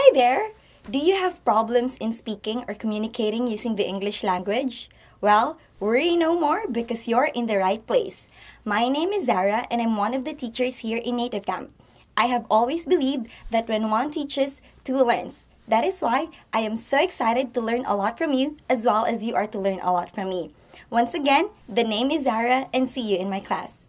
Hi there! Do you have problems in speaking or communicating using the English language? Well, worry no more because you're in the right place. My name is Zara and I'm one of the teachers here in Native Camp. I have always believed that when one teaches, two learns. That is why I am so excited to learn a lot from you as well as you are to learn a lot from me. Once again, the name is Zara and see you in my class.